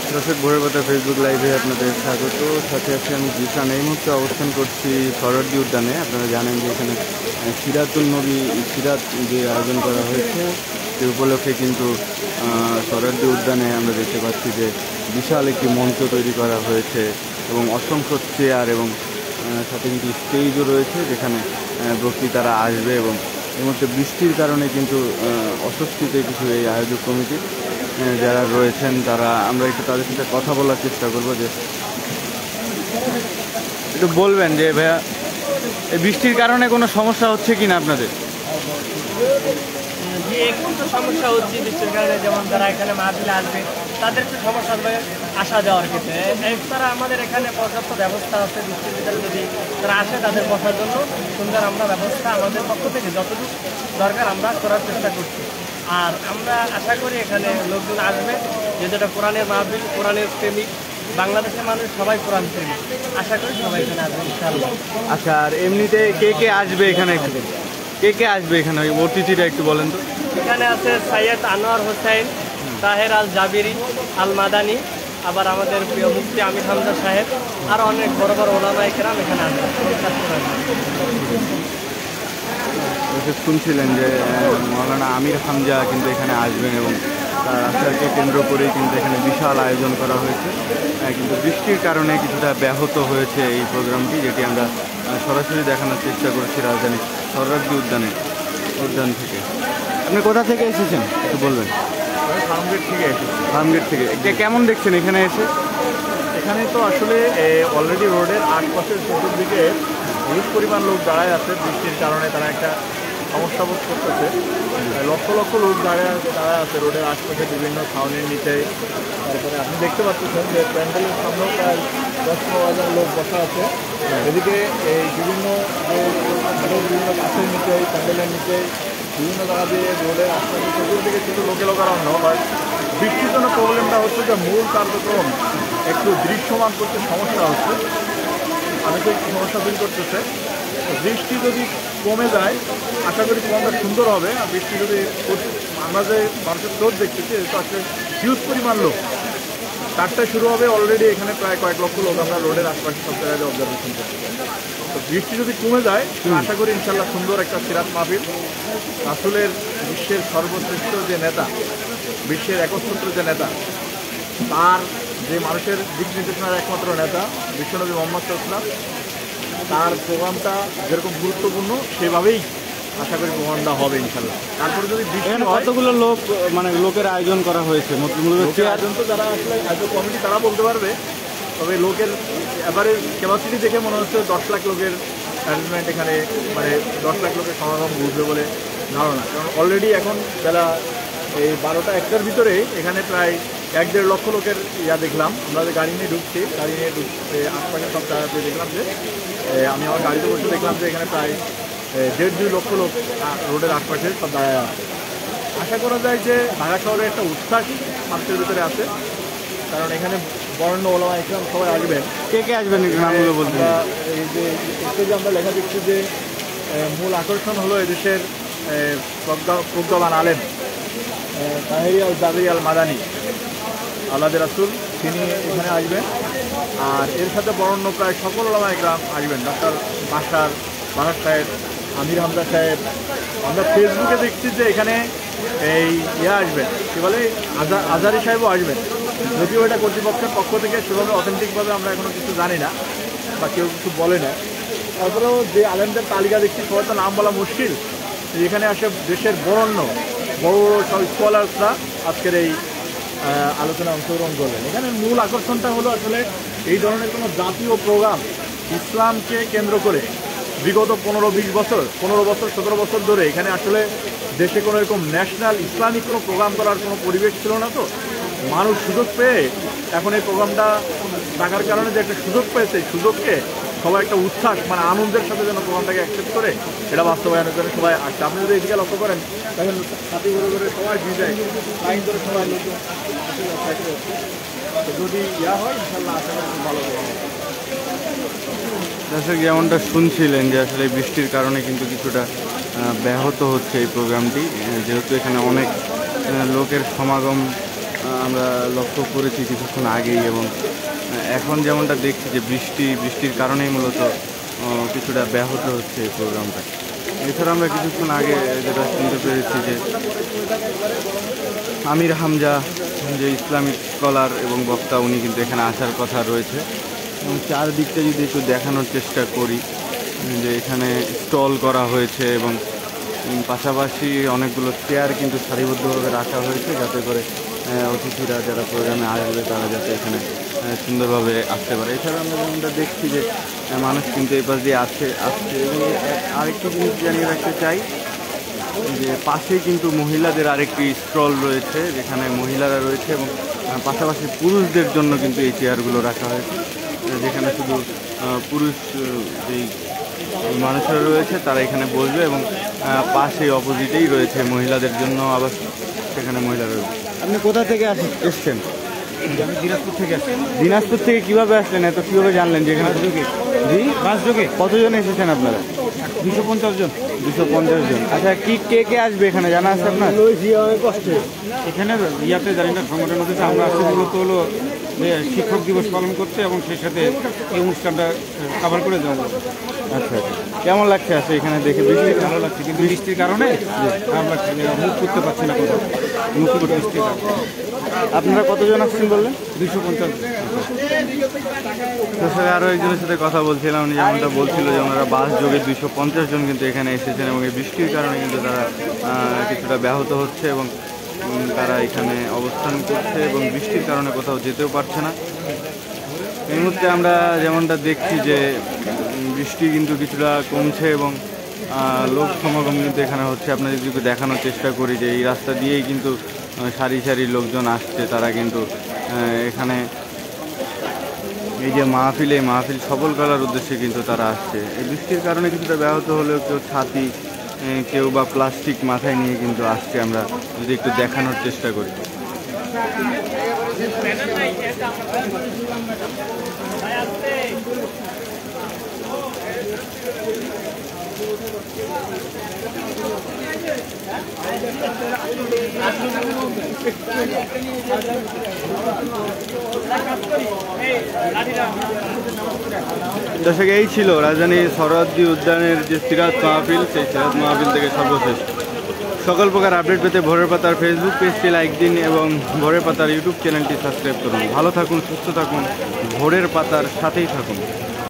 দর্শক ভোরের কথা ফেসবুক লাইভে আপনাদের স্বাগত। সাথে আছি আমি জিসান। এই মুহূর্তে অবস্থান করছি সোহরাওয়ার্দী উদ্যানে। আপনারা জানেন যে এখানে সিরাতুন নবী সিরাত যে আয়োজন করা হয়েছে সে উপলক্ষে কিন্তু সোহরাওয়ার্দী উদ্যানে আমরা দেখতে পাচ্ছি যে বিশাল একটি মঞ্চ তৈরি করা হয়েছে এবং অসংখ্য চেয়ার এবং সাথে কিন্তু স্টেজও রয়েছে যেখানে বক্তৃতারা আসবে। এবং এই মুহূর্তে বৃষ্টির কারণে কিন্তু অস্বস্তিতে কিছু এই আয়োজক কমিটি যারা রয়েছেন তারা, আমরা একটু তাদের সাথে কথা বলার চেষ্টা করব। যে একটু বলবেন যে ভাইয়া এই বৃষ্টির কারণে কোনো সমস্যা হচ্ছে কি না আপনাদের? যে একটু তো সমস্যা হচ্ছে বৃষ্টির কারণে, যেমন যারা এখানে মাহফিলে আসবে তাদের একটু সমস্যা হবে আসা যাওয়ার ক্ষেত্রে। এছাড়া আমাদের এখানে পর্যাপ্ত ব্যবস্থা আছে, বৃষ্টির ভিতরে যদি তারা আসে তাদের বসার জন্য সুন্দর আমরা ব্যবস্থা আমাদের পক্ষ থেকে যতটুকু দরকার আমরা করার চেষ্টা করছি। আর আমরা আশা করি এখানে লোকজন আসবে, যেটা কোরআনের মাহফিল, কোরআনের প্রেমিক, বাংলাদেশের মানুষ সবাই কোরআন প্রেমিক, আশা করি সবাই এখানে আসবে ইনশাআল্লাহ। আচ্ছা, আর এমনিতে কে কে আসবে এখানে? কে কে আসবে এখানে ওই অতিথিটা একটু বলেন তো। এখানে আছে সৈয়দ আনোয়ার হোসেন, তাহের আল জাবিরি, আল মাদানি, আবার আমাদের প্রিয় মুফতি আমির হামজা সাহেব, আর অনেক বড় বড় ওলামায়ে কেরাম এখানে আসবে। শুনছিলেন যে মৌলানা আমির হামজা কিন্তু এখানে আসবেন এবং তার আসাকে কেন্দ্র করেই কিন্তু এখানে বিশাল আয়োজন করা হয়েছে। কিন্তু বৃষ্টির কারণে কিছুটা ব্যাহত হয়েছে এই প্রোগ্রামটি, যেটি আমরা সরাসরি দেখানোর চেষ্টা করেছি রাজধানী সোহরাওয়ার্দী উদ্যান থেকে। আপনি কোথা থেকে এসেছেন একটু বলবেন? ফার্মগেট থেকে এসেছি। ফার্মগেট থেকে কেমন দেখছেন এখানে এসে? এখানে তো আসলে অলরেডি রোডের আশপাশের চতুর্দিকে হিউজ পরিমাণ লোক দাঁড়ায় আছে। বৃষ্টির কারণে তারা একটা সমস্যা বোধ করতেছে। লক্ষ লক্ষ লোক দাঁড়ায় আছে রোডের আশপাশে বিভিন্ন ছাউনির নিচে। তারপরে আপনি দেখতে পাচ্ছেন যে প্যান্ডেলের সামনেও প্রায় 10-12,000 লোক বসা আছে। এদিকে এই বিভিন্ন গাছের নিচে, প্যান্ডেলের নিচে বিভিন্ন জায়গা দিয়ে রোডের আশপাশে চতুর্দিকে কিছু লোকারণ্য হয়। বৃষ্টির জন্য প্রবলেমটা হচ্ছে যে মূল কার্যক্রম একটু দৃশ্যমান করতে সমস্যা হচ্ছে, অনেকে একটু সমস্যা ফিল করতেছে। বৃষ্টি যদি কমে যায় আশা করি প্রোগ্রামটা সুন্দর হবে। আর বৃষ্টি যদি, আমরা যে মানুষের স্রোত দেখতেছি এটা আসলে হিউজ পরিমাণ লোক। 4টায় শুরু হবে, অলরেডি এখানে প্রায় কয়েক লক্ষ লোক আমরা রোডের আশপাশে সব জায়গায় অবজারভেশন করছি। তো বৃষ্টি যদি কমে যায় আশা করি ইনশাল্লাহ সুন্দর একটা সিরাত মাহফিল। রাসূলের বিশ্বের সর্বশ্রেষ্ঠ যে নেতা, বিশ্বের একচ্ছত্র যে নেতা, তার যে মানুষের দিক নির্দেশনার একমাত্র নেতা বিশ্বনবী মুহাম্মদ সাল্লাল্লাহু আলাইহি ওয়াসাল্লাম, তার প্রোগ্রামটা যেরকম গুরুত্বপূর্ণ সেভাবেই আশা করি প্রোগ্রামটা হবে ইনশাল্লাহ। তারপরে যদি এখানে কতগুলো লোক লোকের আয়োজন করা হয়েছে? আয়োজন তো যারা আসলে আয়োজক কমিটি তারা বলতে পারবে, তবে লোকের এবারে ক্যাপাসিটি দেখে মনে হচ্ছে 10 লাখ লোকের অ্যারেঞ্জমেন্ট এখানে, 10 লাখ লোকের সমাগম বুঝবে বলে ধারণা। কারণ অলরেডি এখন বেলা এই 12টা-1টার ভিতরে এখানে প্রায় 1-1.5 লক্ষ লোকের দেখলাম। আমরা যে গাড়ি নিয়ে ঢুকছি, আশপাশে সব জায়গাতে দেখলাম যে, আমি আমার গাড়িতে বসে দেখলাম যে এখানে প্রায় 1.5-2 লক্ষ লোক রোডের আশপাশে সব দাঁড়ায় আছে। আশা করা যায় যে ঢাকা শহরে একটা উচ্ছ্বাস মানুষের ভিতরে আছে, কারণ এখানে বরেণ্য ওলামায়ে কেরাম সবাই আসবেন। কে কে আসবেন নামগুলো বলতে? এই যে আমরা লেখা দেখছি যে মূল আকর্ষণ হলো এদেশের প্রজ্ঞাবান আলেম তাহের আল জাবিরি আল মাদানি, আল্লাহর রাসূল, তিনি এখানে আসবেন। আর এর সাথে বরেণ্য প্রায় সকল ওলামায়ে কেরাম আসবেন। ডক্টর বাশার সাহেব, আমির হামজা সাহেব। আমরা ফেসবুকে দেখছি যে এখানে এই আসবেন, কী বলে, আজহারি সাহেবও আসবেন। যদিও এটা কর্তৃপক্ষের পক্ষ থেকে সেভাবে অথেন্টিকভাবে আমরা এখনও কিছু জানি না বা কেউ কিছু বলে না। তারপরেও যে আলেমদের তালিকা দেখছি সবার তো নাম বলা মুশকিল। এখানে আসে দেশের বরেণ্য বড় বড় সব স্কলার্সরা আজকের এই আলোচনায় অংশগ্রহণ করবেন। এখানে মূল আকর্ষণটা হলো আসলে এই ধরনের কোনো জাতীয় প্রোগ্রাম ইসলামকে কেন্দ্র করে বিগত 15-20 বছর, 17 বছর ধরে এখানে আসলে দেশে কোনো এরকম ন্যাশনাল ইসলামিক কোনো প্রোগ্রাম করার কোনো পরিবেশ ছিল না। তো মানুষ সুযোগ পেয়ে এখন এই প্রোগ্রামটা থাকার কারণে যে একটা সুযোগ পেয়েছে, সুযোগকে সবাই একটা উচ্ছ্বাস, আনন্দের সাথে যেন প্রোগ্রামটাকে অ্যাকসেপ্ট করে এটা বাস্তবায়নের জন্য সবাই আসছে। আপনি যদি এদিকে লক্ষ্য করেন দেখেন সাথী করে সবাই ভিজায় লাইন ধরে সবাই লোকজন যদি হয় ইনশাল্লাহ আশা করি খুব ভালো হবে। দর্শক যেমনটা শুনছিলেন যে আসলে বৃষ্টির কারণে কিন্তু কিছুটা ব্যাহত হচ্ছে এই প্রোগ্রামটি, যেহেতু এখানে অনেক লোকের সমাগম আমরা লক্ষ্য করেছি কিছুক্ষণ আগেই, এবং এখন যেমনটা দেখছি যে বৃষ্টির কারণেই মূলত কিছুটা ব্যাহত হচ্ছে এই প্রোগ্রামটা। এছাড়া আমরা কিছুক্ষণ আগে যেটা শুনতে পেরেছি যে আমির হামজা, যে ইসলামিক স্কলার এবং বক্তা, উনি কিন্তু এখানে আসার কথা রয়েছে। এবং চারদিকটা যদি একটু দেখানোর চেষ্টা করি, যে এখানে স্টল করা হয়েছে এবং পাশাপাশি অনেকগুলো চেয়ার কিন্তু সারিবদ্ধভাবে রাখা হয়েছে, যাতে করে অতিথিরা যারা প্রোগ্রামে আসবে তারা যাতে এখানে সুন্দরভাবে আসতে পারে। এছাড়া আমরা যেমনটা দেখছি যে মানুষ কিন্তু এই পাশ দিয়ে আসছে। এবং আরেকটি জিনিস জানিয়ে রাখতে চাই যে পাশেই কিন্তু মহিলাদের আরেকটি স্টল রয়েছে, যেখানে মহিলারা রয়েছে এবং পাশাপাশি পুরুষদের জন্য কিন্তু এই চেয়ারগুলো রাখা হয়েছে, যেখানে শুধু পুরুষ যেই মানুষরা রয়েছে তারা এখানে বসবে, এবং পাশে অপোজিটেই রয়েছে মহিলাদের জন্য আবার সেখানে মহিলারা রয়েছে। আপনি কোথা থেকে এসছেন? আমি দিনাজপুর থেকে আসছি। দিনাজপুর থেকে কিভাবে আসলেন? এত কীভাবে জানলেন যে এখানে? জি, বাস যোগে। কতজন এসেছেন আপনারা? 250 জন। 250 জন। আচ্ছা, কে আসবে এখানে জানা আছে আপনার? এখানে ইয়াতে জানি না, সংগঠনের মধ্যে আমরা আসছি মূলত হলো যে শিক্ষক দিবস পালন করতে, এবং সেই সাথে এই অনুষ্ঠানটা কভার করে দেওয়া। আচ্ছা, কেমন লাগছে আসলে এখানে দেখে? বৃষ্টি ভালো লাগছে, কিন্তু বৃষ্টির কারণে আমরা মুখ করতে পারছি না কোথাও, মুখ করতে বৃষ্টির কারণে। আপনারা কতজন আসছেন বললেন? 250। তো স্যার, আরও একজনের সাথে কথা বলছিলাম, উনি যেমনটা বলছিল যে ওনারা বাস যোগে 250 জন কিন্তু এখানে এসেছেন, এবং এই বৃষ্টির কারণে কিন্তু তারা কিছুটা ব্যাহত হচ্ছে এবং তারা এখানে অবস্থান করছে এবং বৃষ্টির কারণে কোথাও যেতেও পারছে না। এই মুহূর্তে আমরা যেমনটা দেখছি যে বৃষ্টি কিন্তু কিছুটা কমছে এবং লোক সমাগম কিন্তু এখানে হচ্ছে। আপনাদের যদি দেখানোর চেষ্টা করি যে এই রাস্তা দিয়েই কিন্তু সারি সারি লোকজন আসছে, তারা কিন্তু এখানে এই যে মাহফিল সফল করার উদ্দেশ্যে কিন্তু তারা আসছে। এই বৃষ্টির কারণে কিছুটা ব্যাহত হলেও কেউ ছাতি, কেউ বা প্লাস্টিক মাথায় নিয়ে কিন্তু আসছে। আমরা যদি একটু দেখানোর চেষ্টা করি। দর্শক, এই ছিল রাজধানীর সরোয়ার্দী উদ্যানের যে সিরাত মাহফিল, সেই সিরাত মাহফিল থেকে সর্বশেষ সকল প্রকার আপডেট পেতে ভোরের পাতার ফেসবুক পেজটি লাইক দিন এবং ভোরের পাতার ইউটিউব চ্যানেলটি সাবস্ক্রাইব করুন। ভালো থাকুন, সুস্থ থাকুন, ভোরের পাতার সাথেই থাকুন।